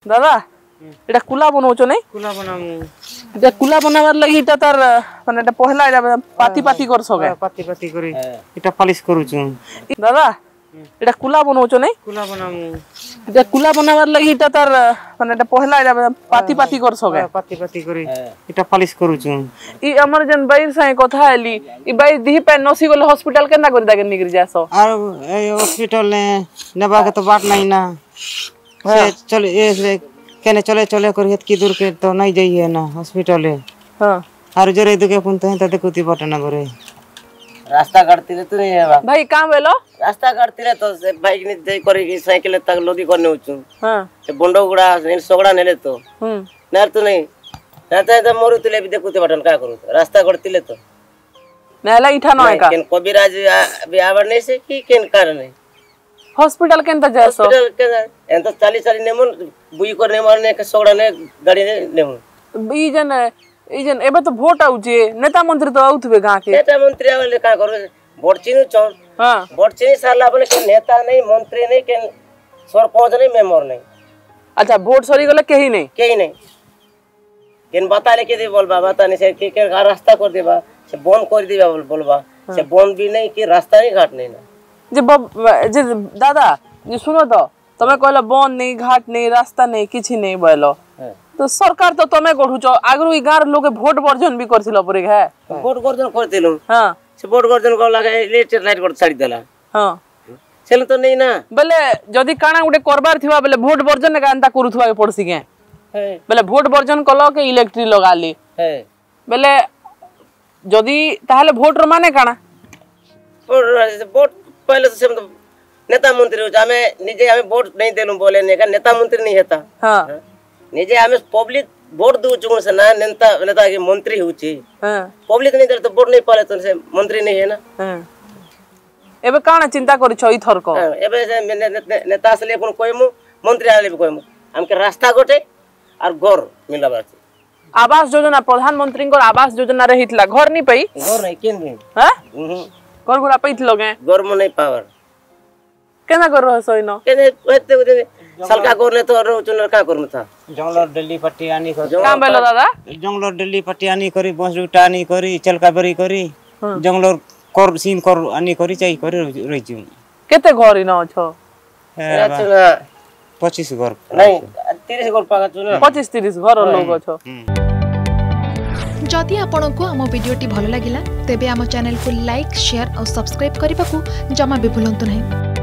दादा एटा कुला बनौछो नै कुला बनामु एटा कुला बनावार लागि एटा तार माने एटा पहला एटा पाती पाती करछो के पाती पाती करी एटा पॉलिश करूछु दादा एटा कुला बनौछो नै कुला बनामु एटा कुला बनावार लागि एटा तार माने एटा पहला एटा पाती पाती करछो के पाती पाती करी एटा पॉलिश करूछु ई हमर जन बाई साई कथा आली ई बाई दिही पे नसी गले हॉस्पिटल केना करि दागे निकरि जासो और ए हॉस्पिटल ने नेबा के तो बात नहीं ना से चल ए केने चले चले कर हेत दूर के तो नहीं जाइए ना हॉस्पिटल है हां और जरे दुके पुन तो देखुती बटना करे रास्ता काटती तो नहीं है भाई काम वेलो रास्ता काटती तो से बाइक ने दे करी साइकिल तक लोदी करने उचु हां ते बंडो गुड़ा ने सोगड़ा नेले तो नर तो नहीं रहता तो मोरु तुले भी देखुते बटन का करू रास्ता काटती तो नेला इठा नय का केन कबिराज भी आवर नहीं से की केन कारण नहीं हॉस्पिटल केनता जासो हॉस्पिटल के एंत 40 नेमन बुई करने मारने के सोगड़ा ने गाड़ी ने नेमन ई जन एबे तो वोट आउजे नेता मंत्री तो आउथबे गां के नेता मंत्री वाले का करू वोट चिनु चोन हां वोट चिनी साला बोले के नेता नहीं मंत्री नहीं के सरपंच नहीं मेंबर नहीं अच्छा वोट सरी गले केही नहीं केन बता ले के दे बोलबा बता नहीं से के रास्ता कर देबा से बंद कर देबा बोलबा से बंद भी नहीं कि रास्ता नहीं घाट नहीं ना जे दादा जे सुनो तो तमे कहला बंद नहीं घाट नहीं रास्ता नहीं किछि नहीं बोलो तो सरकार तो तमे गढुचो आगरु ई गार लोगे वोट वर्जन भी करथिलो परे है वोट वर्जन करथिलो हां से वोट वर्जन को लगा इलेक्ट्रिक लाइट कर छाड़ी देला हां सेल तो नहीं ना बेले जदी काना गुटे करबार थिबा बेले वोट वर्जन का अंता करूथबा के पड़सी के है बेले वोट वर्जन कलो के इलेक्ट्रिक लगाली है बेले जदी ताहले वोट रो माने काना वोट पहले तो सब नेता मंत्री हो जामे निजे हमें वोट नहीं देलु बोले ने का नेता मंत्री नहीं हेता हां निजे हमें पब्लिक वोट दउ छु से ना नेता नेता के मंत्री होची हां पब्लिक नहीं दे तो वोट नहीं पाले तो से मंत्री नहीं है ना हां एबे काना चिंता करि छ ई थर को एबे से नेता से ले कोन कोइमु मंत्री आले भी कोइमु हमके रास्ता गोटे और घर मिलबा छै आवास योजना प्रधानमंत्री को आवास योजना रहितला घर नहीं पई घर नहीं केन भी हैं घर गुरा पैथलो गे घर में नहीं पावर केना कर रहो सोइनो केने होते सरकार करने तो रो चुनर का करनु था जंगल दिल्ली पट्टी आनी कर काम बेलो दादा जंगल दिल्ली पट्टी आनी करी बस रुटा आनी करी चलकाबरी करी जंगल कर सीन कर आनी करी चाहि करी रही छु केते घर इनो छो 25 घर नहीं 30 घर पागा छु ना 25 30 घर लोग छो जदि आपंक आम भिडी भल लगा तेब आम चैनल को लाइक शेयर और सब्सक्राइब करने को जमा भी भूलु नहीं।